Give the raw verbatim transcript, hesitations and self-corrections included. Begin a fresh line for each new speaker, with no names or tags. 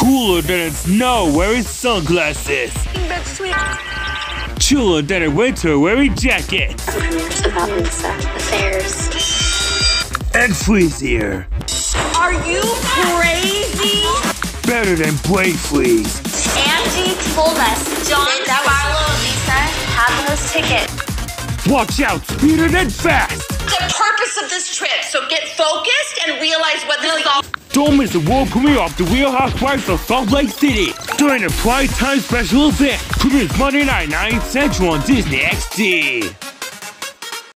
Cooler than in snow wearing sunglasses. Chiller than in winter wearing jackets.
Rumors about Lisa affairs.
And freezier.
Are you crazy?
Better than Blade Freeze.
Angie told us John, Barlow, and Lisa have those tickets.
Watch out, speeder than fast.
The purpose of this trip, so get focused and realize what this is all.
Don't miss the world premiere of The Real Housewives of Salt Lake City during the Primetime special event. Premieres Monday night, nine Central on Disney X D.